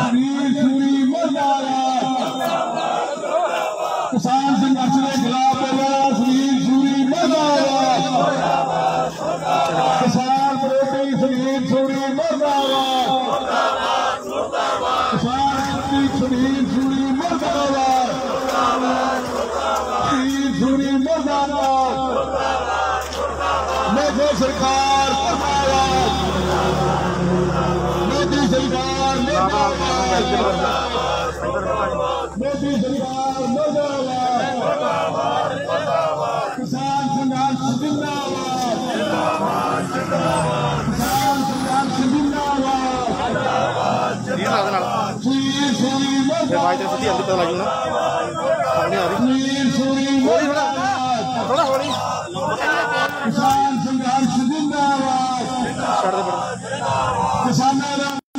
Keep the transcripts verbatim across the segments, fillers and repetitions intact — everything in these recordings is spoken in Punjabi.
वीर सूरी मुर्दाबाद, किसान संघर्ष के खिलाफ प्रयास वीर सूरी मुर्दाबाद, किसान विरोधी शहीद सूरी मुर्दाबाद, किसान विरोधी शहीद सूरी मुर्दाबाद, शहीद सूरी मुर्दाबाद, मोदी सरकार मुर्दाबाद, मोदी सरकार मुर्दाबाद, मोदी सरकार मुर्दाबाद, किसान संघर्ष जिंदाबाद, किसान संघर्ष जिंदाबाद, वीर सूरी मुर्दाबाद, वीर सूरी मुर्दाबाद, किसान संघर्ष जिंदाबाद, किसानों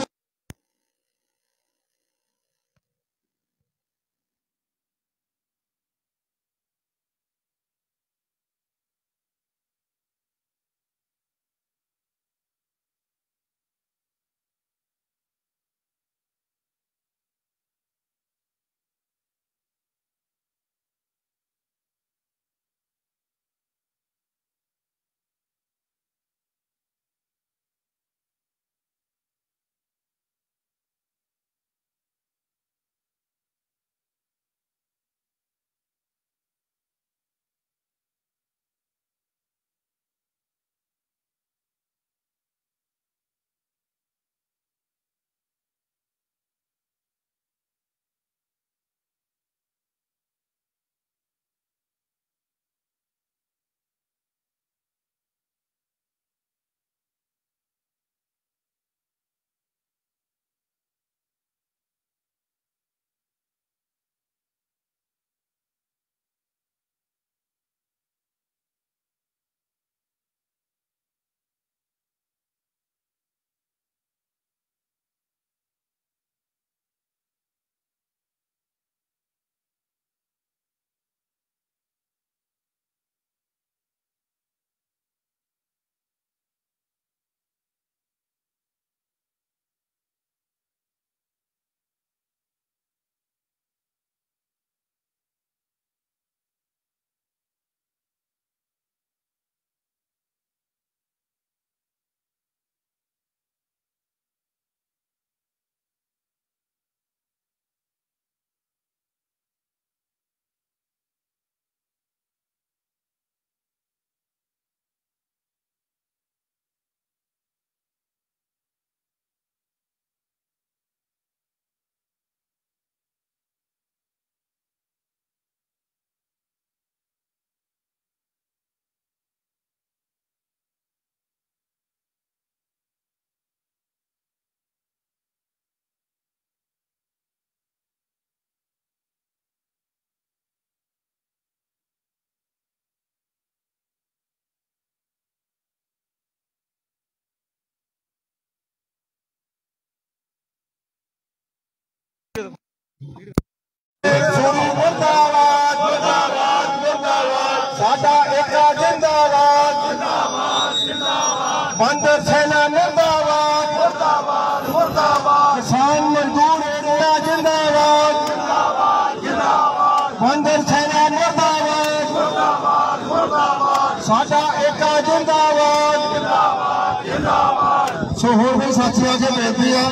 मुर्दाबाद, मुर्दाबाद, मुर्दाबाद, साडा एका जिंदाबाद, जिंदाबाद, जिंदाबाद, बंदर सेना मुर्दाबाद, मुर्दाबाद, मुर्दाबाद, किसान मजदूर एकता जिंदाबाद, जिंदाबाद, जिंदाबाद, बंदर सेना मुर्दाबाद, मुर्दाबाद, मुर्दाबाद, साडा एका जिंदाबाद, जिंदाबाद, जिंदाबाद। सो होर भी साथियों से बेनती है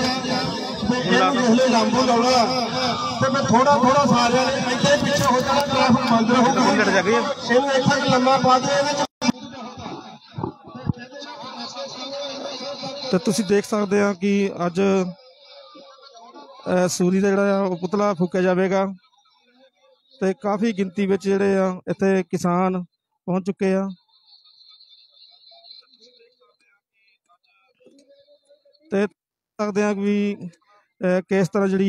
इसलिए लंबू दौड़ा तो मैं थोड़ा थोड़ा सारे इतने पीछे हो जाना ट्रैफिक बंद रहूगा इन एक लम्बा पा दिया। तो तुसी देख सकते हैं कि अज सूरी का जिहड़ा पुतला फूकिया जाएगा तो काफ़ी गिनती में जिहड़े आ इत्थे किसान पहुँच चुके हैं। तो सकते हैं कि किस तरह जी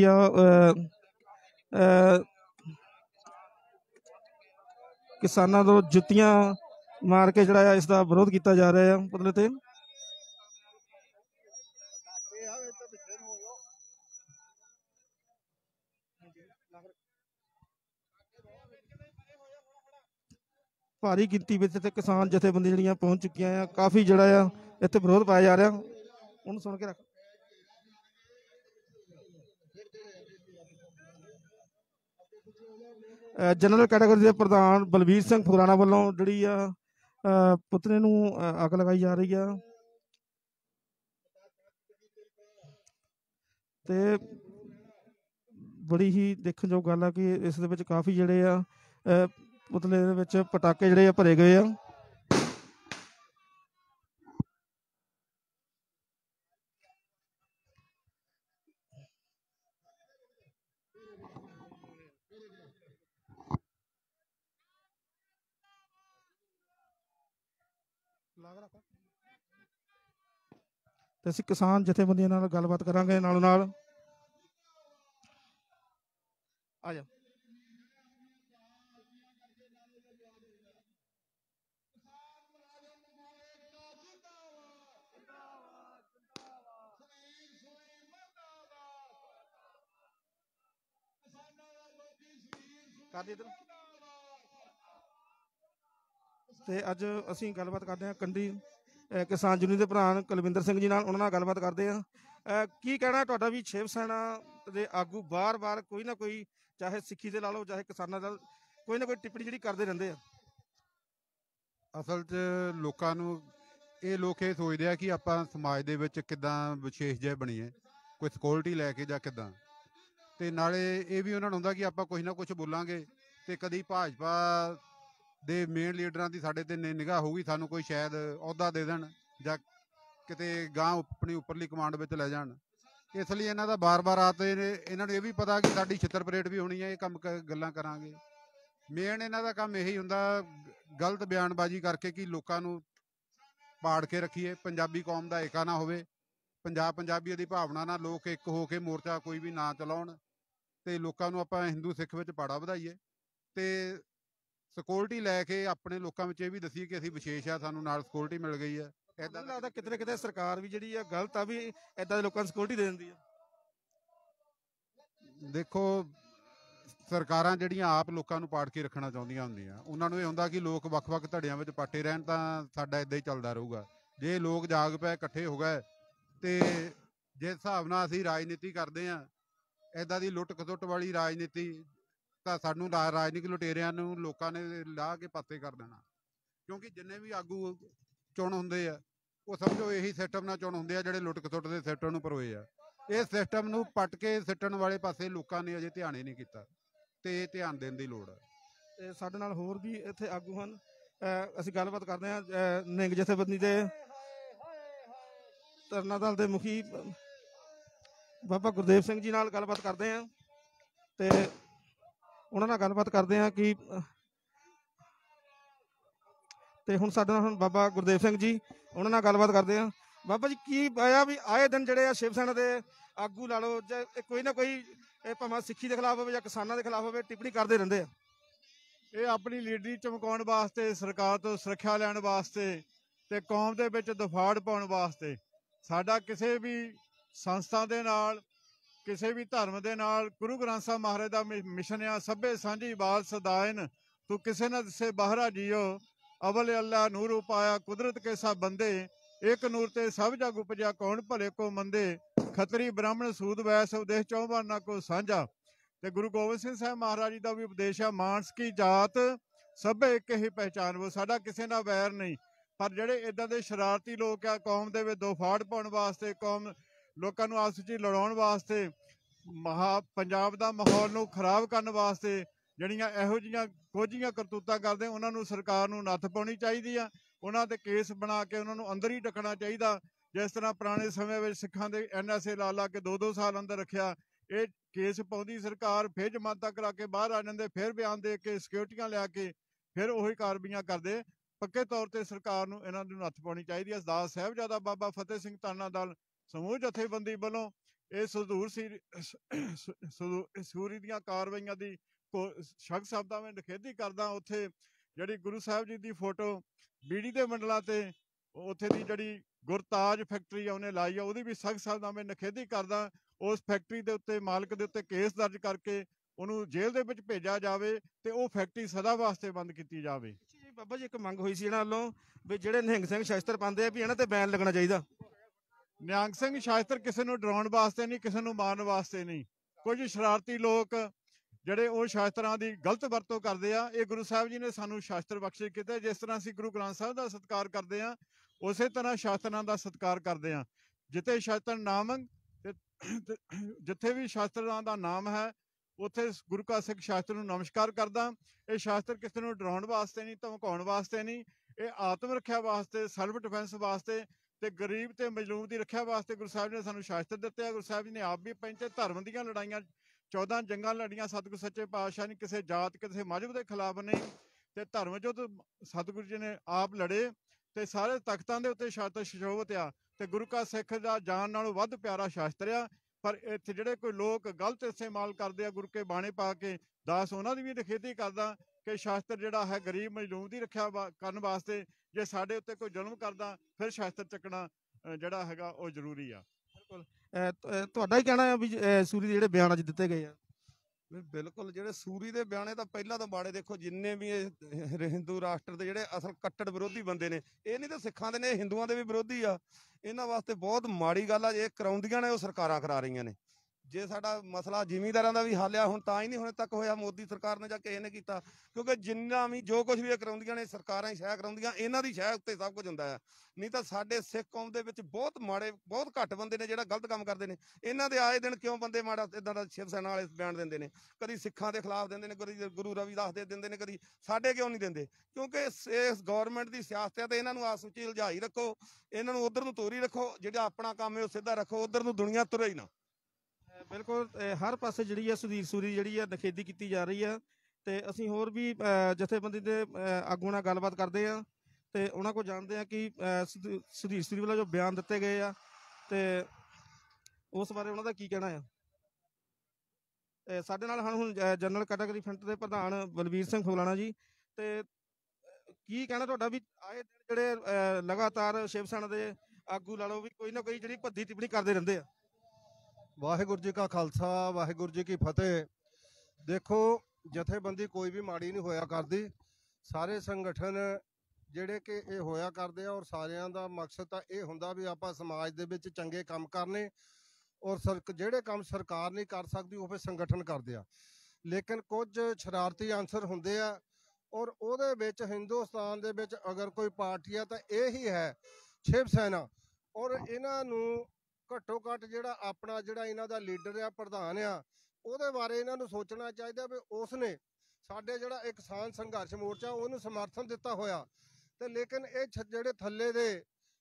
किसानों को जुत्तियां मार के जड़ा इसका विरोध किया जा रहा है पुतले ते। भारी गिनती में इतने किसान जथेबंदी जड़ियां पहुंच चुकी हैं, काफ़ी जड़ा इतने विरोध पाया जा रहा। उन्हें सुन के रख ਅ, ਜਨਰਲ ਕੈਟਾਗਰੀ ਦੇ ਪ੍ਰਧਾਨ ਬਲਵੀਰ ਸਿੰਘ ਫੁਗਰਾਣਾ ਵੱਲੋਂ ਜਿਹੜੀ ਆ ਅ, ਪੁਤਲੇ ਨੂੰ ਅ, ਅੱਗ ਲਗਾਈ ਜਾ ਰਹੀ ਆ ਤੇ ਬੜੀ ਹੀ ਦੇਖਣਯੋਗ ਗੱਲ ਆ ਕਿ ਇਸ ਦੇ ਵਿੱਚ ਕਾਫੀ ਜਿਹੜੇ ਆ ਅ, ਪੁਤਲੇ ਦੇ ਵਿੱਚ ਪਟਾਕੇ ਜਿਹੜੇ ਆ ਭਰੇ ਗਏ ਆ। ਤੇ ਅਸੀਂ ਕਿਸਾਨ ਜਥੇਬੰਦੀਆਂ ਨਾਲ ਗੱਲਬਾਤ ਕਰਾਂਗੇ ਨਾਲੋਂ ਨਾਲ। ਆ ਜਾ ਕਰ ਦੇ ਇੱਧਰ। ਤੇ ਅੱਜ ਅਸੀਂ ਗੱਲਬਾਤ ਕਰਦੇ ਹਾਂ ਕੰਢੀ ਅ, ਕਿਸਾਨ ਯੂਨੀਅਨ ਦੇ ਪ੍ਰਧਾਨ ਕੁਲਵਿੰਦਰ ਸਿੰਘ ਜੀ ਨਾਲ। ਉਹਨਾਂ ਨਾਲ ਗੱਲਬਾਤ ਕਰਦੇ ਹਾਂ। ਅ, ਕੀ ਕਹਿਣਾ ਤੁਹਾਡਾ ਵੀ ਸ਼ਿਵ ਸੈਨਾ ਦੇ ਆਗੂ ਬਾਰ-ਬਾਰ ਕੋਈ ਨਾ ਕੋਈ, ਚਾਹੇ ਸਿੱਖੀ ਦੇ ਲਾ ਲਓ ਚਾਹੇ ਕਿਸਾਨਾਂ ਦਾ, ਕੋਈ ਨਾ ਕੋਈ ਟਿੱਪਣੀ ਜਿਹੜੀ ਕਰਦੇ ਰਹਿੰਦੇ ਆ। ਅਸਲ 'ਚ ਲੋਕਾਂ ਨੂੰ ਇਹ ਲੋਕ ਇਹ ਸੋਚਦੇ ਆ ਕਿ ਆਪਾਂ ਸਮਾਜ ਦੇ ਵਿੱਚ ਕਿੱਦਾਂ ਵਿਸ਼ੇਸ਼ ਜਿਹੇ ਬਣੀਏ, ਕੋਈ ਸਿਕਿਉਰਿਟੀ ਲੈ ਕੇ ਜਾਂ ਕਿੱਦਾਂ। ਤੇ ਨਾਲੇ ਇਹ ਵੀ ਉਹਨਾਂ ਨੂੰ ਹੁੰਦਾ ਕਿ ਆਪਾਂ ਕੁਛ ਨਾ ਕੁਛ ਬੋਲਾਂਗੇ ਤੇ ਕਦੀ ਭਾਜਪਾ ਦੇ ਮੇਨ ਲੀਡਰਾਂ ਦੀ ਸਾਡੇ ਤੇ ਨਿਗਾਹ ਹੋਊਗੀ, ਸਾਨੂੰ ਕੋਈ ਸ਼ਾਇਦ ਅਹੁਦਾ ਦੇ ਦੇਣ ਜਾਂ ਕਿਤੇ ਗਾਂ ਆਪਣੀ ਉੱਪਰਲੀ ਕਮਾਂਡ ਵਿੱਚ ਲੈ ਜਾਣ। ਇਸ ਲਈ ਇਹਨਾਂ ਦਾ ਬਾਰ-ਬਾਰ ਆਤੇ ਨੇ। ਇਹਨਾਂ ਨੂੰ ਇਹ ਵੀ ਪਤਾ ਕਿ ਸਾਡੀ ਛਿੱਤਰ ਪਰੇਡ ਵੀ ਹੋਣੀ ਹੈ, ਇਹ ਕੰਮ ਕ- ਗੱਲਾਂ ਕਰਾਂਗੇ। ਮੇਨ ਇਹਨਾਂ ਦਾ ਕੰਮ ਇਹੀ ਹੁੰਦਾ ਗਲਤ ਬਿਆਨਬਾਜ਼ੀ ਕਰਕੇ ਕਿ ਲੋਕਾਂ ਨੂੰ ਪਾੜ ਕੇ ਰੱਖੀਏ, ਪੰਜਾਬੀ ਕੌਮ ਦਾ ਏਕਾ ਨਾ ਹੋਵੇ, ਪੰਜਾਬ ਪੰਜਾਬੀਅਤ ਦੀ ਭਾਵਨਾ ਨਾਲ ਲੋਕ ਇੱਕ ਹੋ ਕੇ ਮੋਰਚਾ ਕੋਈ ਵੀ ਨਾ ਚਲਾਉਣ ਤੇ ਲੋਕਾਂ ਨੂੰ ਆਪਾਂ ਹਿੰਦੂ ਸਿੱਖ ਵਿੱਚ ਪਾੜਾ ਵਧਾਈਏ ਤੇ ਸਿਕਿਉਰਿਟੀ ਲੈ ਕੇ ਆਪਣੇ ਲੋਕਾਂ ਵਿੱਚ ਇਹ ਵੀ ਦਸੀਏ ਕਿ ਅਸੀਂ ਵਿਸ਼ੇਸ਼ ਆ, ਸਾਨੂੰ ਨਾਲ ਸਿਕਿਉਰਿਟੀ ਮਿਲ ਗਈ ਹੈ। ਏਦਾਂ ਲੱਗਦਾ ਕਿਤੇ ਨਾ ਕਿਤੇ ਸਰਕਾਰ ਵੀ ਜਿਹੜੀ ਆ ਗਲਤ ਆ, ਵੀ ਏਦਾਂ ਦੇ ਲੋਕਾਂ ਨੂੰ ਸਿਕਿਉਰਿਟੀ ਦੇ ਦਿੰਦੀ ਆ। ਦੇਖੋ, ਸਰਕਾਰਾਂ ਜਿਹੜੀਆਂ ਆਪ ਲੋਕਾਂ ਨੂੰ ਪਾੜ ਕੇ ਰੱਖਣਾ ਚਾਹੁੰਦੀਆਂ ਹੁੰਦੀਆਂ, ਉਹਨਾਂ ਨੂੰ ਇਹ ਹੁੰਦਾ ਕਿ ਲੋਕ ਵੱਖ-ਵੱਖ ਧੜਿਆਂ ਵਿੱਚ ਪਾਟੇ ਰਹਿਣ ਤਾਂ ਸਾਡਾ ਇਦਾਂ ਹੀ ਚੱਲਦਾ ਰਹੂਗਾ। ਜੇ ਲੋਕ ਜਾਗ ਪਏ, ਇਕੱਠੇ ਹੋ ਗਏ ਤੇ ਜਿਸ ਹਿਸਾਬ ਨਾਲ ਅਸੀਂ ਰਾਜਨੀਤੀ ਕਰਦੇ ਹਾਂ, ਇਦਾਂ ਦੀ ਲੁੱਟ ਖਸੁੱਟ ਵਾਲੀ ਰਾਜਨੀਤੀ, ਤਾਂ ਸਾਨੂੰ ਰਾ- ਰਾਜਨੀਤਿਕ ਲੁਟੇਰਿਆਂ ਨੂੰ ਲੋਕਾਂ ਨੇ ਲਾਹ ਕੇ ਪਾਸੇ ਕਰ ਦੇਣਾ। ਕਿਉਂਕਿ ਜਿੰਨੇ ਵੀ ਆਗੂ ਚੁਣ ਹੁੰਦੇ ਆ, ਉਹ ਸਮਝੋ ਇਹੀ ਸਿਸਟਮ ਨਾਲ ਚੁਣ ਹੁੰਦੇ ਆ ਜਿਹੜੇ ਲੁੱਟ ਖਸੁੱਟ ਦੇ ਸਿਸਟਮ ਨੂੰ ਪਰੋਏ ਆ। ਇਹ ਸਿਸਟਮ ਨੂੰ ਪੱਟ ਕੇ ਸਿੱਟਣ ਵਾਲੇ ਪਾਸੇ ਲੋਕਾਂ ਨੇ ਅਜੇ ਧਿਆਨ ਹੀ ਨਹੀਂ ਕੀਤਾ ਤੇ ਇਹ ਧਿਆਨ ਦੇਣ ਦੀ ਲੋੜ ਹੈ। ਤੇ ਸਾਡੇ ਨਾਲ ਹੋਰ ਵੀ ਇੱਥੇ ਆਗੂ ਹਨ। ਅ, ਅਸੀਂ ਗੱਲਬਾਤ ਕਰਦੇ ਹਾਂ ਅ, ਨਿੰਗ ਜਥੇਬੰਦੀ ਦੇ ਧਰਨਾ ਦਲ ਦੇ ਮੁਖੀ ਬਾਬਾ ਗੁਰਦੇਵ ਸਿੰਘ ਜੀ ਨਾਲ ਗੱਲਬਾਤ ਕਰਦੇ ਹਾਂ ਤੇ ਉਹਨਾਂ ਨਾਲ ਗੱਲਬਾਤ ਕਰਦੇ ਹਾਂ ਕਿ ਅ, ਤੇ ਹੁਣ ਸਾਡੇ ਨਾਲ ਹੁਣ ਬਾਬਾ ਗੁਰਦੇਵ ਸਿੰਘ ਜੀ, ਉਹਨਾਂ ਨਾਲ ਗੱਲਬਾਤ ਕਰਦੇ ਹਾਂ। ਬਾਬਾ ਜੀ, ਕੀ ਆਇਆ ਵੀ ਆਏ ਦਿਨ ਜਿਹੜੇ ਆ ਸ਼ਿਵ ਸੈਨਾ ਦੇ ਆਗੂ ਲਾ ਲਓ ਜਾਂ ਇਹ ਕੋਈ ਨਾ ਕੋਈ, ਇਹ ਭਾਵੇਂ ਸਿੱਖੀ ਦੇ ਖਿਲਾਫ ਹੋਵੇ ਜਾਂ ਕਿਸਾਨਾਂ ਦੇ ਖਿਲਾਫ ਹੋਵੇ, ਟਿੱਪਣੀ ਕਰਦੇ ਰਹਿੰਦੇ ਆ। ਇਹ ਆਪਣੀ ਲੀਡਰੀ ਚਮਕਾਉਣ ਵਾਸਤੇ, ਸਰਕਾਰ ਤੋਂ ਸੁਰੱਖਿਆ ਲੈਣ ਵਾਸਤੇ ਤੇ ਕੌਮ ਦੇ ਵਿੱਚ ਦਫਾੜ ਪਾਉਣ ਵਾਸਤੇ। ਸਾਡਾ ਕਿਸੇ ਵੀ ਸੰਸਥਾ ਦੇ ਨਾਲ, ਕਿਸੇ ਵੀ ਧਰਮ ਦੇ ਨਾਲ ਗੁਰੂ ਗ੍ਰੰਥ ਸਾਹਿਬ ਮਹਾਰਾਜ ਦਾ ਮਿ- ਮਿਸ਼ਨ ਆ, ਸਭੇ ਸਾਂਝੀ ਬਾਲ ਸਦਾਇਨ ਤੂੰ ਕਿਸੇ ਨਾ ਦਿਸੇ ਬਾਹਰਾ ਜੀਓ, ਅਵਲ ਅੱਲਾ ਨੂਰ ਉਪਾਇਆ ਕੁਦਰਤ ਕੇ ਸਭ ਬੰਦੇ, ਇੱਕ ਨੂਰ ਤੇ ਸਭ ਜਗ ਉਪਜਿਆ ਕੌਣ ਭਲੇ ਕੋ ਮੰਦੇ, ਖੱਤਰੀ ਬ੍ਰਾਹਮਣ ਸੂਦ ਵੈਸ ਉਦੇਸ਼ ਚੌਬਾਂ ਨਾ ਕੋ ਸਾਂਝਾ। ਤੇ ਗੁਰੂ ਗੋਬਿੰਦ ਸਿੰਘ ਸਾਹਿਬ ਮਹਾਰਾਜ ਜੀ ਦਾ ਵੀ ਉਪਦੇਸ਼ ਆ, ਮਾਨਸ ਕੀ ਜਾਤ ਸਭੇ ਇੱਕ ਹੀ ਪਹਿਚਾਨਵੋ। ਸਾਡਾ ਕਿਸੇ ਨਾਲ ਵੈਰ ਨਹੀਂ, ਪਰ ਜਿਹੜੇ ਇਦਾਂ ਦੇ ਸ਼ਰਾਰਤੀ ਲੋਕ ਆ, ਕੌਮ ਦੇ ਵਿੱਚ ਦੋਫਾੜ ਪਾਉਣ ਵਾਸਤੇ, ਕੌਮ ਲੋਕਾਂ ਨੂੰ ਆਪਸ ਵਿੱਚ ਲੜਾਉਣ ਵਾਸਤੇ, ਮਹਾ ਪੰਜਾਬ ਦਾ ਮਾਹੌਲ ਨੂੰ ਖਰਾਬ ਕਰਨ ਵਾਸਤੇ ਜਿਹੜੀਆਂ ਇਹੋ ਜਿਹੀਆਂ ਕੋਝੀਆਂ ਕਰਤੂਤਾਂ ਕਰਦੇ, ਉਹਨਾਂ ਨੂੰ ਸਰਕਾਰ ਨੂੰ ਨੱਥ ਪਾਉਣੀ ਚਾਹੀਦੀ ਆ। ਉਹਨਾਂ ਤੇ ਕੇਸ ਬਣਾ ਕੇ ਉਹਨਾਂ ਨੂੰ ਅੰਦਰ ਹੀ ਰੱਖਣਾ ਚਾਹੀਦਾ। ਜਿਸ ਤਰ੍ਹਾਂ ਪੁਰਾਣੇ ਸਮੇਂ ਵਿੱਚ ਸਿੱਖਾਂ ਦੇ ਐਨ ਐਸ ਏ ਲਾ ਲਾ ਕੇ ਦੋ ਦੋ ਸਾਲ ਅੰਦਰ ਰੱਖਿਆ, ਇਹ ਕੇਸ ਪਾਉਂਦੀ ਸਰਕਾਰ, ਫਿਰ ਜ਼ਮਾਨਤਾਂ ਕਰਾ ਕੇ ਬਾਹਰ ਆ ਜਾਂਦੇ, ਫਿਰ ਬਿਆਨ ਦੇ ਕੇ ਸਿਕਿਉਰਟੀਆਂ ਲਿਆ ਕੇ ਫਿਰ ਉਹੀ ਕਾਰਵਾਈਆਂ ਕਰਦੇ। ਪੱਕੇ ਤੌਰ ਤੇ ਸਰਕਾਰ ਨੂੰ ਇਹਨਾਂ ਨੂੰ ਨੱਥ ਪਾਉਣੀ ਚਾਹੀਦੀ ਹੈ। ਸਰਦਾਰ ਸਾਹਿਬਜ਼ਾਦਾ ਬਾਬਾ ਫਤਿਹ ਸਿੰਘ ਧਾਨਾ ਦਲ ਸਮੂਹ ਜਥੇਬੰਦੀ ਵੱਲੋਂ ਇਹ ਸੁਦੂਰ ਸੂਰੀ ਦੀਆਂ ਕਾਰਵਾਈਆਂ ਦੀ ਸਖਤ ਸ਼ਬਦਾਂ ਵਿੱਚ ਨਿਖੇਧੀ ਕਰਦਾ। ਉੱਥੇ ਜਿਹੜੀ ਗੁਰੂ ਸਾਹਿਬ ਜੀ ਦੀ ਫੋਟੋ ਬੀੜੀ ਦੇ ਮੰਡਲਾਂ ਤੇ ਉੱਥੇ ਦੀ ਜਿਹੜੀ ਗੁਰਤਾਜ ਫੈਕਟਰੀ ਆ ਉਹਨੇ ਲਾਈ ਆ, ਉਹਦੀ ਵੀ ਸਖਤ ਸ਼ਬਦਾਂ ਵਿੱਚ ਨਿਖੇਧੀ ਕਰਦਾ। ਉਸ ਫੈਕਟਰੀ ਦੇ ਉੱਤੇ ਮਾਲਕ ਦੇ ਉੱਤੇ ਕੇਸ ਦਰਜ ਕਰਕੇ ਉਹਨੂੰ ਜੇਲ੍ਹ ਦੇ ਵਿੱਚ ਭੇਜਿਆ ਜਾਵੇ ਤੇ ਉਹ ਫੈਕਟਰੀ ਸਦਾ ਵਾਸਤੇ ਬੰਦ ਕੀਤੀ ਜਾਵੇ। ਬਾਬਾ ਜੀ, ਇੱਕ ਮੰਗ ਹੋਈ ਸੀ ਇਹਨਾਂ ਵੱਲੋਂ ਵੀ ਜਿਹੜੇ ਨਿਹੰਗ ਸਿੰਘ ਸ਼ਸਤਰ ਪਾਉਂਦੇ ਆ ਵੀ ਇਹਨਾਂ ਤੇ ਬੈਨ ਲੱਗਣਾ ਚਾਹੀਦਾ। ਨਿਹੰਗ ਸਿੰਘ ਸ਼ਾਸਤਰ ਕਿਸੇ ਨੂੰ ਡਰਾਉਣ ਵਾਸਤੇ ਨਹੀਂ, ਕਿਸੇ ਨੂੰ ਮਾਰਨ ਵਾਸਤੇ ਨਹੀਂ। ਕੁਝ ਸ਼ਰਾਰਤੀ ਲੋਕ ਜਿਹੜੇ ਉਹ ਸ਼ਾਸਤਰਾਂ ਦੀ ਗਲਤ ਵਰਤੋਂ ਕਰਦੇ ਆ। ਇਹ ਗੁਰੂ ਸਾਹਿਬ ਜੀ ਨੇ ਸਾਨੂੰ ਸ਼ਾਸਤਰ ਬਖਸ਼ਿਸ਼ ਕੀਤੇ। ਜਿਸ ਤਰ੍ਹਾਂ ਅਸੀਂ ਗੁਰੂ ਗ੍ਰੰਥ ਸਾਹਿਬ ਦਾ ਸਤਿਕਾਰ ਕਰਦੇ ਆ, ਉਸੇ ਤਰ੍ਹਾਂ ਸ਼ਾਸਤਰਾਂ ਦਾ ਸਤਿਕਾਰ ਕਰਦੇ ਆ। ਜਿੱਥੇ ਸ਼ਾਸਤਰ ਨਾਮ ਜਿੱਥੇ ਵੀ ਸ਼ਾਸਤਰਾਂ ਦਾ ਨਾਮ ਹੈ, ਉੱਥੇ ਗੁਰੂ ਕਾ ਸਿੱਖ ਸ਼ਾਸਤਰ ਨੂੰ ਨਮਸਕਾਰ ਕਰਦਾ। ਇਹ ਸ਼ਾਸਤਰ ਕਿਸੇ ਨੂੰ ਡਰਾਉਣ ਵਾਸਤੇ ਨਹੀਂ, ਧਮਕਾਉਣ ਵਾਸਤੇ ਨਹੀਂ, ਇਹ ਆਤਮ ਰੱਖਿਆ ਵਾਸਤੇ, ਸੈਲਫ ਡਿਫੈਂਸ ਵਾਸਤੇ ਤੇ ਗਰੀਬ ਤੇ ਮਜ਼ਲੂਮ ਦੀ ਰੱਖਿਆ ਵਾਸਤੇ ਗੁਰੂ ਸਾਹਿਬ ਨੇ ਸਾਨੂੰ ਸ਼ਾਸਤਰ ਦਿੱਤੇ ਆ। ਗੁਰੂ ਸਾਹਿਬ ਜੀ ਨੇ ਆਪ ਵੀ ਪੈਂਚੇ ਧਰਮ ਦੀਆਂ ਲੜਾਈਆਂ, ਚੌਦਾਂ ਜੰਗਾਂ ਲੜੀਆਂ। ਸਤਿਗੁਰੂ ਸੱਚੇ ਪਾਤਸ਼ਾਹ ਨੇ ਕਿਸੇ ਜਾਤ, ਕਿਸੇ ਮਜ਼ਹਬ ਦੇ ਖਿਲਾਫ ਨਹੀਂ, ਤੇ ਧਰਮ ਯੁੱਧ ਸਤਿਗੁਰੂ ਜੀ ਨੇ ਆਪ ਲੜੇ ਤੇ ਸਾਰੇ ਤਖਤਾਂ ਦੇ ਉੱਤੇ ਸ਼ਾਸਤਰ ਸੁਸ਼ੋਭਿਤ ਆ। ਤੇ ਗੁਰੂ ਕਾ ਸਿੱਖ ਦਾ ਜਾਨ ਨਾਲੋਂ ਵੱਧ ਪਿਆਰਾ ਸ਼ਾਸਤਰ ਆ। ਪਰ ਇੱਥੇ ਜਿਹੜੇ ਕੋਈ ਲੋਕ ਗਲਤ ਇਸਤੇਮਾਲ ਕਰਦੇ ਆ, ਗੁਰੂ ਕੇ ਬਾਣੇ ਪਾ ਕੇ, ਦਾਸ ਉਹਨਾਂ ਦੀ ਵੀ ਨਿਖੇਧੀ ਕਰਦਾ ਕਿ ਸ਼ਾਸਤਰ ਜਿਹੜਾ ਹੈ ਗਰੀਬ ਮਜ਼ਲੂਮ ਦੀ ਰੱਖਿਆ ਕਰਨ ਵਾਸਤੇ। ਜੇ ਸਾਡੇ ਉੱਤੇ ਕੋਈ ਜ਼ੁਲਮ ਕਰਦਾ, ਫਿਰ ਸ਼ਾਸਤਰ ਚੱਕਣਾ ਜਿਹੜਾ ਹੈਗਾ ਉਹ ਜ਼ਰੂਰੀ ਆ। ਬਿਲਕੁਲ ਤੁਹਾਡਾ ਹੀ ਕਹਿਣਾ ਹੈ ਵੀ ਸੂਰੀ ਦੇ ਜਿਹੜੇ ਬਿਆਨ ਅੱਜ ਦਿੱਤੇ ਗਏ ਆ? ਬਿਲਕੁਲ, ਜਿਹੜੇ ਸੂਰੀ ਦੇ ਬਿਆਨੇ ਤਾਂ ਪਹਿਲਾਂ ਤਾਂ ਮਾੜੇ। ਦੇਖੋ ਜਿੰਨੇ ਵੀ ਇਹ ਹਿੰਦੂ ਰਾਸ਼ਟਰ ਦੇ ਜਿਹੜੇ ਅਸਲ ਕੱਟੜ ਵਿਰੋਧੀ ਬੰਦੇ ਨੇ, ਇਹ ਨਹੀਂ ਤਾਂ ਸਿੱਖਾਂ ਦੇ ਨੇ, ਹਿੰਦੂਆਂ ਦੇ ਵੀ ਵਿਰੋਧੀ ਆ। ਇਹਨਾਂ ਵਾਸਤੇ ਬਹੁਤ ਮਾੜੀ ਗੱਲ ਆ। ਜੇ ਕਰਾਉਂਦੀਆਂ ਨੇ ਉਹ ਸਰਕਾਰਾਂ ਕਰਾ ਰਹੀਆਂ ਨੇ। ਜੇ ਸਾਡਾ ਮਸਲਾ ਜ਼ਿਮੀਂਦਾਰਾਂ ਦਾ ਵੀ ਹੱਲ ਆ, ਹੁਣ ਤਾਂ ਹੀ ਨਹੀਂ ਹੁਣੇ ਤੱਕ ਹੋਇਆ, ਮੋਦੀ ਸਰਕਾਰ ਨੇ ਜਾਂ ਕਿਸੇ ਨੇ ਕੀਤਾ। ਕਿਉਂਕਿ ਜਿੰਨਾ ਵੀ ਜੋ ਕੁਝ ਵੀ ਇਹ ਕਰਾਉਂਦੀਆਂ ਨੇ, ਸਰਕਾਰਾਂ ਹੀ ਸ਼ਹਿ ਕਰਾਉਂਦੀਆਂ, ਇਹਨਾਂ ਦੀ ਸ਼ਹਿ ਉੱਤੇ ਸਭ ਕੁਝ ਹੁੰਦਾ ਆ। ਨਹੀਂ ਤਾਂ ਸਾਡੇ ਸਿੱਖ ਕੌਮ ਦੇ ਵਿੱਚ ਬਹੁਤ ਮਾੜੇ, ਬਹੁਤ ਘੱਟ ਬੰਦੇ ਨੇ ਜਿਹੜਾ ਗਲਤ ਕੰਮ ਕਰਦੇ ਨੇ। ਇਹਨਾਂ ਦੇ ਆਏ ਦਿਨ ਕਿਉਂ ਬੰਦੇ ਮਾੜਾ ਇਦਾਂ ਦਾ ਸ਼ਿਵ ਸੈਨਾ ਵਾਲੇ ਬਿਆਨ ਦਿੰਦੇ ਨੇ? ਕਦੀ ਸਿੱਖਾਂ ਦੇ ਖਿਲਾਫ ਦਿੰਦੇ ਨੇ, ਕਦੀ ਗੁਰੂ ਰਵਿਦਾਸ ਦੇ ਦਿੰਦੇ ਨੇ, ਕਦੀ ਸਾਡੇ ਕਿਉਂ ਨਹੀਂ ਦਿੰਦੇ? ਕਿਉਂਕਿ ਇਸ ਗੌਰਮੈਂਟ ਦੀ ਸਿਆਸਤ ਹੈ ਤੇ ਇਹਨਾਂ ਨੂੰ ਆਸ ਵਿੱਚ ਉਲਝਾਈ ਰੱਖੋ, ਇਹਨਾਂ ਨੂੰ ਉਧਰ ਨੂੰ ਤੋਰੀ ਰੱਖੋ। ਜਿਹੜਾ ਆਪਣਾ ਕੰਮ ਹੈ ਉਹ ਸਿੱਧਾ ਰੱਖੋ, ਉਧਰ ਨੂੰ ਦੁਨੀਆ ਤੁਰੇ ਹੀ ਨਾ। ਬਿਲਕੁਲ ਹਰ ਪਾਸੇ ਜਿਹੜੀ ਹੈ ਸੁਧੀਰ ਸੂਰੀ ਜਿਹੜੀ ਹੈ ਨਖੇਦੀ ਕੀਤੀ ਜਾ ਰਹੀ ਹੈ। ਤੇ ਅਸੀਂ ਹੋਰ ਵੀ ਜਥੇਬੰਦੀ ਦੇ ਆਗੂਆਂ ਨਾਲ ਗੱਲਬਾਤ ਕਰਦੇ ਆ ਤੇ ਉਹਨਾਂ ਕੋਲ ਜਾਣਦੇ ਆ ਕਿ ਸੁਧੀਰ ਸੂਰੀ ਵੱਲੋਂ ਜੋ ਬਿਆਨ ਦਿੱਤੇ ਗਏ ਆ ਤੇ ਉਸ ਬਾਰੇ ਉਹਨਾਂ ਦਾ ਕੀ ਕਹਿਣਾ ਆ। ਸਾਡੇ ਨਾਲ ਹਨ ਹੁਣ ਜਨਰਲ ਕੈਟਾਗਰੀ ਫਰੰਟ ਦੇ ਪ੍ਰਧਾਨ ਬਲਵੀਰ ਸਿੰਘ ਫੁਲਾਣਾ ਜੀ। ਤੇ ਕੀ ਕਹਿਣਾ ਤੁਹਾਡਾ ਵੀ ਆਏ ਦਿਨ ਜਿਹੜੇ ਲਗਾਤਾਰ ਸ਼ਿਵ ਸੈਨਾ ਦੇ ਆਗੂ ਲਾ ਲਓ ਵੀ ਕੋਈ ਨਾ ਕੋਈ ਜਿਹੜੀ ਭੱਦੀ ਟਿੱਪਣੀ ਕਰਦੇ ਰਹਿੰਦੇ ਆ? ਵਾਹਿਗੁਰੂ ਜੀ ਕਾ ਖਾਲਸਾ, ਵਾਹਿਗੁਰੂ ਜੀ ਕੀ ਫਤਿਹ। ਦੇਖੋ, ਜਥੇਬੰਦੀ ਕੋਈ ਵੀ ਮਾੜੀ ਨਹੀਂ ਹੋਇਆ ਕਰਦੀ। ਸਾਰੇ ਸੰਗਠਨ ਜਿਹੜੇ ਕਿ ਇਹ ਹੋਇਆ ਕਰਦੇ ਆ, ਔਰ ਸਾਰਿਆਂ ਦਾ ਮਕਸਦ ਤਾਂ ਇਹ ਹੁੰਦਾ ਵੀ ਆਪਾਂ ਸਮਾਜ ਦੇ ਵਿੱਚ ਚੰਗੇ ਕੰਮ ਕਰਨੇ, ਔਰ ਸਰ ਜਿਹੜੇ ਕੰਮ ਸਰਕਾਰ ਨਹੀਂ ਕਰ ਸਕਦੀ ਉਹ ਫਿਰ ਸੰਗਠਨ ਕਰਦੇ ਆ। ਲੇਕਿਨ ਕੁਝ ਸ਼ਰਾਰਤੀ ਅਨਸਰ ਹੁੰਦੇ ਆ, ਔਰ ਉਹਦੇ ਵਿੱਚ ਹਿੰਦੁਸਤਾਨ ਦੇ ਵਿੱਚ ਅਗਰ ਕੋਈ ਪਾਰਟੀ ਆ ਤਾਂ ਇਹ ਹੀ ਹੈ ਸ਼ਿਵ ਸੈਨਾ। ਔਰ ਇਹਨਾਂ ਨੂੰ ਘੱਟੋ ਘੱਟ ਜਿਹੜਾ ਆਪਣਾ ਜਿਹੜਾ ਇਹਨਾਂ ਦਾ ਲੀਡਰ ਆ, ਪ੍ਰਧਾਨ ਆ, ਉਹਦੇ ਬਾਰੇ ਇਹਨਾਂ ਨੂੰ ਸੋਚਣਾ ਚਾਹੀਦਾ ਵੀ ਉਸਨੇ ਸਾਡੇ ਜਿਹੜਾ ਇੱਕ ਕਿਸਾਨ ਸੰਘਰਸ਼ ਮੋਰਚਾ ਉਹਨੂੰ ਸਮਰਥਨ ਦਿੱਤਾ ਹੋਇਆ। ਤੇ ਲੇਕਿਨ ਇਹ ਜਿਹੜੇ ਥੱਲੇ ਦੇ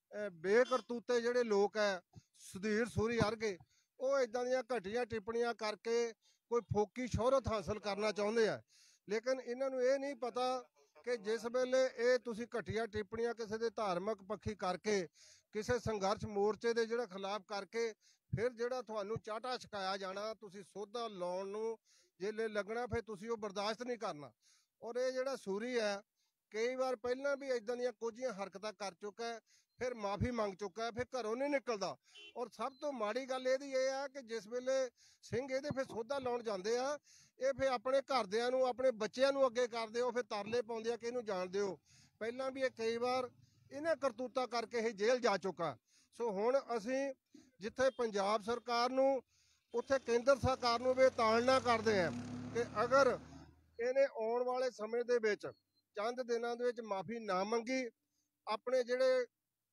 ਬੇਕਰਤੂਤੇ ਜਿਹੜੇ ਲੋਕ ਹੈ, ਸੁਧੀਰ ਸੂਰੀ ਵਰਗੇ, ਉਹ ਇਦਾਂ ਦੀਆਂ ਘਟੀਆਂ ਟਿੱਪਣੀਆਂ ਕਰਕੇ ਕੋਈ ਫੋਕੀ ਸ਼ੋਹਰਤ ਹਾਸਲ ਕਰਨਾ ਚਾਹੁੰਦੇ ਆ। ਲੇਕਿਨ ਇਹਨਾਂ ਨੂੰ ਇਹ ਨਹੀਂ ਪਤਾ ਕਿ ਜਿਸ ਵੇਲੇ ਇਹ ਤੁਸੀਂ ਘਟੀਆਂ ਟਿੱਪਣੀਆਂ ਕਿਸੇ ਦੇ ਧਾਰਮਿਕ ਪੱਖੀ ਕਰਕੇ, ਕਿਸੇ ਸੰਘਰਸ਼ ਮੋਰਚੇ ਦੇ ਜਿਹੜਾ ਖਿਲਾਫ ਕਰਕੇ, ਫਿਰ ਜਿਹੜਾ ਤੁਹਾਨੂੰ ਚਾਟਾ ਛਕਾਇਆ ਜਾਣਾ, ਤੁਸੀਂ ਸੋਧਾ ਲਾਉਣ ਨੂੰ ਜੇ ਲੱਗਣਾ, ਫਿਰ ਤੁਸੀਂ ਉਹ ਬਰਦਾਸ਼ਤ ਨਹੀਂ ਕਰਨਾ। ਔਰ ਇਹ ਜਿਹੜਾ ਸੂਰੀ ਹੈ, ਕਈ ਵਾਰ ਪਹਿਲਾਂ ਵੀ ਇਦਾਂ ਦੀਆਂ ਕੁਝੀਆਂ ਹਰਕਤਾਂ ਕਰ ਚੁੱਕਾ ਹੈ, ਫਿਰ ਮਾਫੀ ਮੰਗ ਚੁੱਕਾ ਹੈ, ਫਿਰ ਘਰੋਂ ਨਹੀਂ ਨਿਕਲਦਾ। ਔਰ ਸਭ ਤੋਂ ਮਾੜੀ ਗੱਲ ਇਹਦੀ ਇਹ ਆ ਕਿ ਜਿਸ ਵੇਲੇ ਸਿੰਘ ਇਹਦੇ ਫਿਰ ਸੋਧਾ ਲਾਉਣ ਜਾਂਦੇ ਆ, ਇਹ ਫਿਰ ਆਪਣੇ ਘਰਦਿਆਂ ਨੂੰ, ਆਪਣੇ ਬੱਚਿਆਂ ਨੂੰ ਅੱਗੇ ਕਰਦੇ ਹੋ, ਫਿਰ ਤਰਲੇ ਪਾਉਂਦੇ ਆ ਕਿ ਇਹਨੂੰ ਜਾਣ ਦਿਓ। ਪਹਿਲਾਂ ਵੀ ਇਹ ਕਈ ਵਾਰ ਇਹਨਾਂ ਕਰਤੂਤਾਂ ਕਰਕੇ ਇਹ ਜੇਲ੍ਹ ਜਾ ਚੁੱਕਾ। ਸੋ ਹੁਣ ਅਸੀਂ ਜਿੱਥੇ ਪੰਜਾਬ ਸਰਕਾਰ ਨੂੰ, ਉੱਥੇ ਕੇਂਦਰ ਸਰਕਾਰ ਨੂੰ ਵੀ ਤਾੜਨਾ ਕਰਦੇ ਆ ਕਿ ਅਗਰ ਇਹਨੇ ਆਉਣ ਵਾਲੇ ਸਮੇਂ ਦੇ ਵਿੱਚ ਚੰਦ ਦਿਨਾਂ ਦੇ ਵਿੱਚ ਮਾਫੀ ਨਾ ਮੰਗੀ, ਆਪਣੇ ਜਿਹੜੇ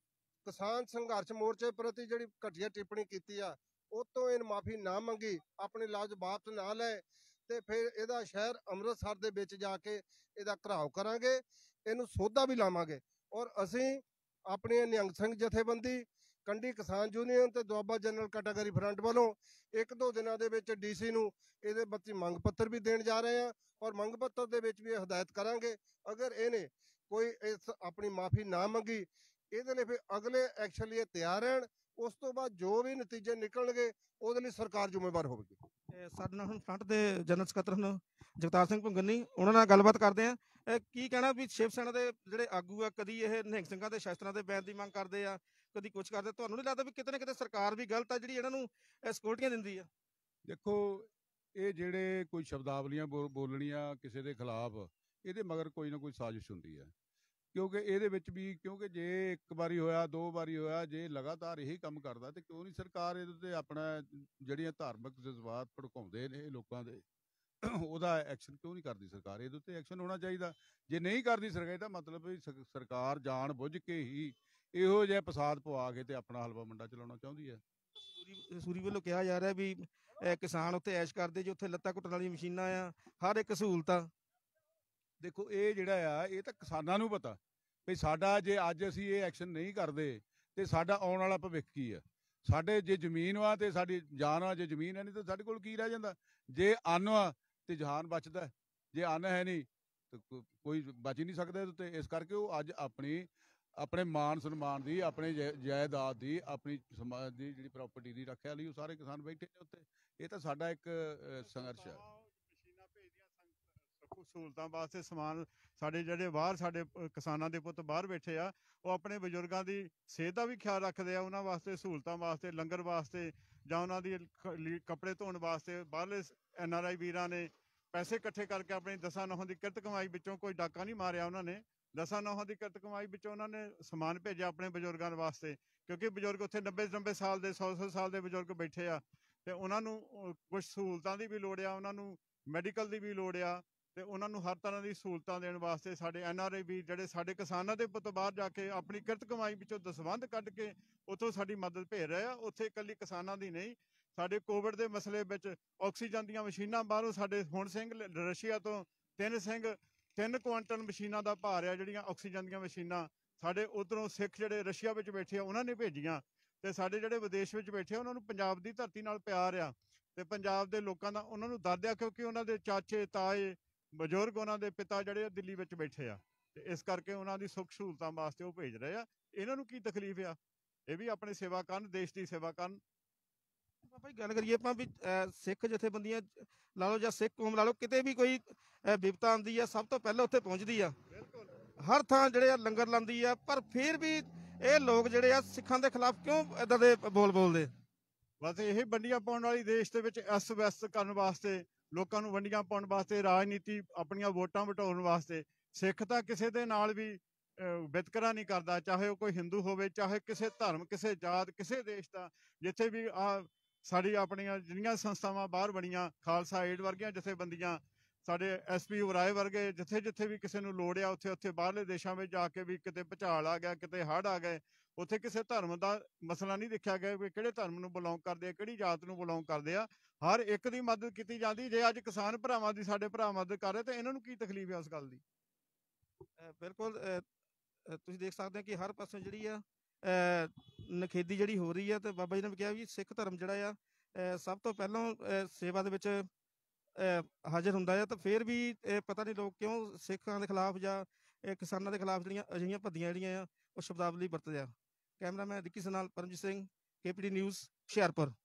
ਕਿਸਾਨ ਸੰਘਰਸ਼ ਮੋਰਚੇ ਪ੍ਰਤੀ ਜਿਹੜੀ ਘਟੀਆ ਟਿੱਪਣੀ ਕੀਤੀ ਆ ਉਹ ਤੋਂ ਇਹ ਮਾਫੀ ਨਾ ਮੰਗੀ, ਆਪਣੇ ਲਫ਼ਜ਼ ਵਾਪਸ ਨਾ ਲਏ, ਤੇ ਫਿਰ ਇਹਦਾ ਸ਼ਹਿਰ ਅੰਮ੍ਰਿਤਸਰ ਦੇ ਵਿੱਚ ਜਾ ਕੇ ਇਹਦਾ ਘਰਾਓ ਕਰਾਂਗੇ, ਇਹਨੂੰ ਸੋਧਾ ਵੀ ਲਾਵਾਂਗੇ। ਔਰ ਅਸੀਂ ਆਪਣੀ ਨਿਹੰਗ ਸਿੰਘ ਜਥੇਬੰਦੀ, ਕੰਢੀ ਕਿਸਾਨ ਯੂਨੀਅਨ ਤੇ ਦੁਆਬਾ ਜਨਰਲ ਕੈਟਾਗਰੀ ਫਰੰਟ ਵੱਲੋਂ ਇੱਕ ਦੋ ਦਿਨਾਂ ਦੇ ਵਿੱਚ ਡੀਸੀ ਨੂੰ ਇਹਦੇ ਬੱਚੀ ਮੰਗ ਪੱਤਰ ਵੀ ਦੇਣ ਜਾ ਰਹੇ ਆ। ਔਰ ਮੰਗ ਪੱਤਰ ਦੇ ਵਿੱਚ ਵੀ ਹਦਾਇਤ ਕਰਾਂਗੇ ਅਗਰ ਇਹਨੇ ਕੋਈ ਇਸ ਆਪਣੀ ਮਾਫੀ ਨਾ ਮੰਗੀ, ਇਹਦੇ ਲਈ ਫਿਰ ਅਗਲੇ ਐਕਸ਼ਨ ਲਈ ਤਿਆਰ ਰਹਿਣ। ਉਸ ਤੋਂ ਬਾਅਦ ਜੋ ਵੀ ਨਤੀਜੇ ਨਿਕਲਣਗੇ ਉਹਦੇ ਲਈ ਸਰਕਾਰ ਜ਼ਿੰਮੇਵਾਰ ਹੋਵੇਗੀ। ਸਾਡੇ ਨਾਲ ਹੁਣ ਫਰੰਟ ਦੇ ਜਨਰਲ ਸਕੱਤਰ ਹਨ ਜਗਤਾਰ ਸਿੰਘ ਭੁੰਗਨੀ, ਉਹਨਾਂ ਨਾਲ ਗੱਲਬਾਤ ਕਰਦੇ ਆ। ਕੀ ਕਹਿਣਾ ਵੀ ਸ਼ਿਵ ਸੈਨਾ ਦੇ ਜਿਹੜੇ ਆਗੂ ਆ, ਕਦੀ ਇਹ ਨਿਹੰਗ ਸਿੰਘਾਂ ਦੇ ਸ਼ਸਤਰਾਂ ਦੇ ਬੈਨ ਦੀ ਮੰਗ ਕਰਦੇ ਆ, ਕਦੀ ਕੁਛ ਕਰਦੇ, ਤੁਹਾਨੂੰ ਨਹੀਂ ਲੱਗਦਾ ਵੀ ਕਿਤੇ ਨਾ ਕਿਤੇ ਸਰਕਾਰ ਵੀ ਗਲਤ ਆ ਜਿਹੜੀ ਇਹਨਾਂ ਨੂੰ ਸਿਕਿਉਰਟੀਆਂ ਦਿੰਦੀ ਆ? ਦੇਖੋ, ਇਹ ਜਿਹੜੇ ਕੋਈ ਸ਼ਬਦਾਵਲੀਆਂ ਬੋਲਣੀਆਂ ਕਿਸੇ ਦੇ ਖਿਲਾਫ, ਇਹਦੇ ਮਗਰ ਕੋਈ ਨਾ ਕੋਈ ਸਾਜ਼ਿਸ਼ ਹੁੰਦੀ ਹੈ। ਕਿਉਂਕਿ ਇਹਦੇ ਵਿੱਚ ਵੀ ਕਿਉਂਕਿ ਜੇ ਇੱਕ ਵਾਰੀ ਹੋਇਆ ਦੋ ਵਾਰੀ ਹੋਇਆ ਜੇ ਲਗਾਤਾਰ ਇਹੀ ਕੰਮ ਕਰਦਾ ਤੇ ਕਿਉਂ ਨਹੀਂ ਸਰਕਾਰ ਇਹਦੇ ਤੇ ਆਪਣਾ ਜਿਹੜੀਆਂ ਧਾਰਮਿਕ ਜਜ਼ਬਾਤ ਭੜਕਾਉਂਦੇ ਨੇ ਲੋਕਾਂ ਦੇ ਉਹਦਾ ਐਕਸ਼ਨ ਕਿਉਂ ਨਹੀਂ ਕਰਦੀ ਸਰਕਾਰ? ਇਹਦੇ ਉੱਤੇ ਐਕਸ਼ਨ ਹੋਣਾ ਚਾਹੀਦਾ। ਜੇ ਨਹੀਂ ਕਰਦੀ ਸਰਕਾਰ ਇਹਦਾ ਮਤਲਬ ਵੀ ਸ- ਸਰਕਾਰ ਜਾਣ ਬੁੱਝ ਕੇ ਹੀ ਇਹੋ ਜਿਹਾ ਫਸਾਦ ਪਵਾ ਕੇ ਤੇ ਆਪਣਾ ਹਲਵਾ ਮੰਡਾ ਚਲਾਉਣਾ ਚਾਹੁੰਦੀ ਹੈ। ਸੂਰੀ ਸੂਰੀ ਵੱਲੋਂ ਕਿਹਾ ਜਾ ਰਿਹਾ ਵੀ ਅਹ, ਕਿਸਾਨ ਉੱਥੇ ਐਸ਼ ਕਰਦੇ ਜੀ, ਉੱਥੇ ਲੱਤਾਂ ਘੁੱਟਣ ਵਾਲੀਆਂ ਮਸ਼ੀਨਾਂ ਆ, ਹਰ ਇੱਕ ਸਹੂਲਤਾਂ। ਦੇਖੋ ਇਹ ਜਿਹੜਾ ਆ ਇਹ ਤਾਂ ਕਿਸਾਨਾਂ ਨੂੰ ਪਤਾ ਵੀ ਸਾਡਾ ਜੇ ਅੱਜ ਅਸੀਂ ਇਹ ਐਕਸ਼ਨ ਨਹੀਂ ਕਰਦੇ ਤੇ ਸਾਡਾ ਆਉਣ ਵਾਲਾ ਭਵਿੱਖ ਕੀ ਆ। ਸਾਡੇ ਜੇ ਜ਼ਮੀਨ ਵਾ ਤੇ ਸਾਡੀ ਜਾਨ ਆ, ਜੇ ਜ਼ਮੀਨ ਹੈ ਨਹੀਂ ਤਾਂ ਸਾਡੇ ਕੋਲ ਕੀ ਰਹਿ ਜਾਂਦਾ। ਜੇ ਅੰਨ ਵਾ ਤੇ ਜਹਾਨ ਬਚਦਾ, ਜੇ ਅੰਨ ਹੈ ਨਹੀਂ ਤੇ ਕੋ- ਕੋਈ ਬਚ ਹੀ ਨਹੀਂ ਸਕਦਾ ਇਹਦੇ ਉੱਤੇ। ਇਸ ਕਰਕੇ ਉਹ ਅੱਜ ਆਪਣੀ ਆਪਣੇ ਮਾਨ ਸਨਮਾਨ ਦੀ, ਆਪਣੇ ਜਾਇ- ਜਾਇਦਾਦ ਦੀ, ਆਪਣੀ ਸਮਾਜ ਦੀ ਜਿਹੜੀ ਪ੍ਰਾਪਰਟੀ ਦੀ ਰੱਖਿਆ ਲਈ ਉਹ ਸਾਰੇ ਕਿਸਾਨ ਬੈਠੇ ਨੇ ਉੱਤੇ। ਇਹ ਤਾਂ ਸਾਡਾ ਇੱਕ ਅ, ਸੰਘਰਸ਼ ਹੈ। ਮਸ਼ੀਨਾਂ ਭੇਜਦੀਆਂ ਸੰ- ਸਹੂਲਤਾਂ ਵਾਸਤੇ ਸਮਾਨ। ਸਾਡੇ ਜਿਹੜੇ ਬਾਹਰ ਸਾਡੇ ਅ, ਕਿਸਾਨਾਂ ਦੇ ਪੁੱਤ ਬਾਹਰ ਬੈਠੇ ਆ, ਉਹ ਆਪਣੇ ਬਜ਼ੁਰਗਾਂ ਦੀ ਸਿਹਤ ਦਾ ਵੀ ਖਿਆਲ ਰੱਖਦੇ ਆ, ਉਹਨਾਂ ਵਾਸਤੇ ਸਹੂਲਤਾਂ ਵਾਸਤੇ, ਲੰਗਰ ਵਾਸਤੇ ਜਾਂ ਉਹਨਾਂ ਦੀ ਖ- ਲੀ- ਕੱਪੜੇ ਧੋਣ ਵਾਸਤੇ ਬਾਹਰਲੇ ਐਨ ਆਰ ਆਈ ਵੀਰਾਂ ਨੇ ਪੈਸੇ ਇਕੱਠੇ ਕਰਕੇ ਆਪਣੀ ਦਸਾਂ ਨੌਹਾਂ ਦੀ ਕਿਰਤ ਕਮਾਈ ਵਿੱਚੋਂ, ਕੋਈ ਡਾਕਾ ਨਹੀਂ ਮਾਰਿਆ ਉਹਨਾਂ ਨੇ, ਦਸਾਂ ਨੌਹਾਂ ਦੀ ਕਿਰਤ ਕਮਾਈ ਵਿੱਚੋਂ ਉਹਨਾਂ ਨੇ ਸਮਾਨ ਭੇਜਿਆ ਆਪਣੇ ਬਜ਼ੁਰਗਾਂ ਦੇ ਵਾਸਤੇ। ਕਿਉਂਕਿ ਬਜ਼ੁਰਗ ਉੱਥੇ ਨੱਬੇ ਨੱਬੇ ਸਾਲ ਦੇ, ਸੌ ਸੌ ਸਾਲ ਦੇ ਬਜ਼ੁਰਗ ਬੈਠੇ ਆ ਤੇ ਉਹਨਾਂ ਨੂੰ ਕੁਝ ਸਹੂਲਤਾਂ ਦੀ ਵੀ ਲੋੜ ਆ, ਉਹਨਾਂ ਨੂੰ ਮੈਡੀਕਲ ਦੀ ਵੀ ਲੋੜ ਆ ਤੇ ਉਹਨਾਂ ਨੂੰ ਹਰ ਤਰ੍ਹਾਂ ਦੀ ਸਹੂਲਤਾਂ ਦੇਣ ਵਾਸਤੇ ਸਾਡੇ ਐਨ ਆਰ ਆਈ ਵੀ ਜਿਹੜੇ ਸਾਡੇ ਕਿਸਾਨਾਂ ਦੇ ਪੁੱਤ ਬਾਹਰ ਜਾ ਕੇ ਆਪਣੀ ਕਿਰਤ ਕਮਾਈ ਵਿੱਚੋਂ ਦਸਵੰਧ ਕੱਢ ਕੇ ਉੱਥੋਂ ਸਾਡੀ ਮਦਦ ਭੇਜ ਰਹੇ ਆ। ਉੱਥੇ ਇਕੱਲੀ ਕਿਸਾਨਾਂ ਦੀ ਨਹੀਂ, ਸਾਡੇ ਕੋਵਿਡ ਦੇ ਮਸਲੇ ਵਿੱਚ ਆਕਸੀਜਨ ਦੀਆਂ ਮਸ਼ੀਨਾਂ ਬਾਹਰੋਂ ਸਾਡੇ ਹੁਣ ਸਿੰਘ ਲ- ਰਸ਼ੀਆ ਤੋਂ ਤਿੰਨ ਸਿੰਘ ਤਿੰਨ ਕੁਆਂਟਲ ਮਸ਼ੀਨਾਂ ਦਾ ਭਾਰ ਆ ਜਿਹੜੀਆਂ ਆਕਸੀਜਨ ਦੀਆਂ ਮਸ਼ੀਨਾਂ ਸਾਡੇ ਉਧਰੋਂ ਸਿੱਖ ਜਿਹੜੇ ਰਸ਼ੀਆ ਵਿੱਚ ਬੈਠੇ ਆ ਉਹਨਾਂ ਨੇ ਭੇਜੀਆਂ। ਤੇ ਸਾਡੇ ਜਿਹੜੇ ਵਿਦੇਸ਼ ਵਿੱਚ ਬੈਠੇ ਆ ਉਹਨਾਂ ਨੂੰ ਪੰਜਾਬ ਦੀ ਧਰਤੀ ਨਾਲ ਪਿਆਰ ਆ ਤੇ ਪੰਜਾਬ ਦੇ ਲੋਕਾਂ ਦਾ ਉਹਨਾਂ ਨੂੰ ਦਰਦ ਆ, ਕਿਉਂਕਿ ਉਹਨਾਂ ਦੇ ਚਾਚੇ ਤਾਏ ਬਜ਼ੁਰਗ ਉਹਨਾਂ ਦੇ ਪਿਤਾ ਜਿਹੜੇ ਆ ਦਿੱਲੀ ਵਿੱਚ ਬੈਠੇ ਆ ਤੇ ਇਸ ਕਰਕੇ ਉਹਨਾਂ ਦੀ ਸੁੱਖ ਸਹੂਲਤਾਂ ਵਾਸਤੇ ਉਹ ਭੇਜ ਰਹੇ ਆ। ਇਹਨਾਂ ਨੂੰ ਕੀ ਤਕਲੀਫ ਆ? ਇਹ ਵੀ ਆਪਣੀ ਸੇਵਾ ਕਰਨ, ਦੇਸ਼ ਦੀ ਸੇਵਾ ਕਰਨ। ਆਪਾਂ ਜੀ ਗੱਲ ਕਰੀਏ ਆਪਾਂ ਵੀ ਅਹ, ਸਿੱਖ ਜਥੇਬੰਦੀਆਂ ਲਾ ਲਓ ਜਾਂ ਸਿੱਖ ਕੌਮ ਲਾ ਲਓ, ਕਿਤੇ ਵੀ ਕੋਈ ਅਹ, ਵਿਪਤਾ ਆਉਂਦੀ ਆ ਸਭ ਤੋਂ ਪਹਿਲਾਂ ਉੱਥੇ ਪਹੁੰਚਦੀ ਆ। ਹਰ ਥਾਂ ਜਿਹੜੇ ਆ ਲੰਗਰ ਲਾਉਂਦੀ ਆ, ਪਰ ਫਿਰ ਵੀ ਇਹ ਲੋਕ ਜਿਹੜੇ ਆ ਸਿੱਖਾਂ ਦੇ ਖਿਲਾਫ ਕਿਉਂ ਏਦਾਂ ਦੇ ਬੋਲ ਬੋਲਦੇ? ਬਸ ਇਹ ਵੰਡੀਆਂ ਪਾਉਣ ਵਾਲੀ ਦੇਸ਼ ਦੇ ਵਿੱਚ ਅਸਤ ਵਿਅਸਤ ਕਰਨ ਵਾਸਤੇ, ਲੋਕਾਂ ਨੂੰ ਵੰਡੀਆਂ ਪਾਉਣ ਵਾਸਤੇ, ਰਾਜਨੀਤੀ ਆਪਣੀਆਂ ਵੋਟਾਂ ਵਟਾਉਣ ਵਾਸਤੇ। ਸਿੱਖ ਤਾਂ ਕਿਸੇ ਦੇ ਨਾਲ ਵੀ ਅਹ, ਵਿਤਕਰਾ ਨਹੀਂ ਕਰਦਾ, ਚਾਹੇ ਉਹ ਕੋਈ ਹਿੰਦੂ ਹੋਵੇ, ਚਾਹੇ ਕਿਸੇ ਧਰਮ, ਕਿਸੇ ਜਾਤ, ਕਿਸੇ ਦੇਸ਼ ਦਾ। ਜਿੱਥੇ ਵੀ ਆ ਸਾਡੀ ਆਪਣੀਆਂ ਜਿਹੜੀਆਂ ਸੰਸਥਾਵਾਂ ਬਾਹਰ ਬਣੀਆਂ, ਖਾਲਸਾ ਏਡ ਵਰਗੀਆਂ ਜਥੇਬੰਦੀਆਂ, ਸਾਡੇ ਐਸ ਪੀ ਉਰਾਏ ਵਰਗੇ, ਜਿੱਥੇ ਜਿੱਥੇ ਵੀ ਕਿਸੇ ਨੂੰ ਲੋੜ ਆ ਉੱਥੇ ਉੱਥੇ ਬਾਹਰਲੇ ਦੇਸ਼ਾਂ ਵਿੱਚ ਜਾ ਕੇ ਵੀ ਕਿਤੇ ਭੁਚਾਲ ਆ ਗਿਆ, ਕਿਤੇ ਹੜ੍ਹ ਆ ਗਏ, ਉੱਥੇ ਕਿਸੇ ਧਰਮ ਦਾ ਮਸਲਾ ਨਹੀਂ ਦੇਖਿਆ ਗਿਆ ਵੀ ਕਿਹੜੇ ਧਰਮ ਨੂੰ ਬਿਲੋਂਗ ਕਰਦੇ ਆ, ਕਿਹੜੀ ਜਾਤ ਨੂੰ ਬਿਲੋਂਗ ਕਰਦੇ ਆ। ਹਰ ਇੱਕ ਦੀ ਮਦਦ ਕੀਤੀ ਜਾਂਦੀ। ਜੇ ਅੱਜ ਕਿਸਾਨ ਭਰਾਵਾਂ ਦੀ ਸਾਡੇ ਭਰਾ ਮਦਦ ਕਰ ਰਹੇ ਤੇ ਇਹਨਾਂ ਨੂੰ ਕੀ ਤਕਲੀਫ ਹੈ ਉਸ ਗੱਲ ਦੀ? ਅਹ, ਬਿਲਕੁਲ ਅਹ, ਅਹ, ਤੁਸੀਂ ਦੇਖ ਸਕਦੇ ਹੋ ਕਿ ਹਰ ਪਾਸੇ ਜਿਹੜੀ ਆ ਅਹ, ਨਖੇਦੀ ਜਿਹੜੀ ਹੋ ਰਹੀ ਆ, ਤੇ ਬਾਬਾ ਜੀ ਨੇ ਵੀ ਕਿਹਾ ਵੀ ਸਿੱਖ ਧਰਮ ਜਿਹੜਾ ਆ ਅਹ, ਸਭ ਤੋਂ ਪਹਿਲਾਂ ਅਹ, ਸੇਵਾ ਦੇ ਵਿੱਚ ਅਹ, ਹਾਜ਼ਰ ਹੁੰਦਾ ਆ। ਤਾਂ ਫਿਰ ਵੀ ਇਹ ਪਤਾ ਨਹੀਂ ਲੋਕ ਕਿਉਂ ਸਿੱਖਾਂ ਦੇ ਖਿਲਾਫ ਜਾਂ ਇਹ ਕਿਸਾਨਾਂ ਦੇ ਖਿਲਾਫ ਜਿਹੜੀਆਂ ਅਜਿਹੀਆਂ ਭੱਦੀਆਂ ਜਿਹੜੀਆਂ ਆ ਉਹ ਸ਼ਬਦਾਵਲੀ ਵਰਤਦੇ ਆ। ਕੈਮਰਾਮੈਨ ਰਿੱਕੀ ਨਾਲ Paramjit Singh, K P D news, Hoshiarpur.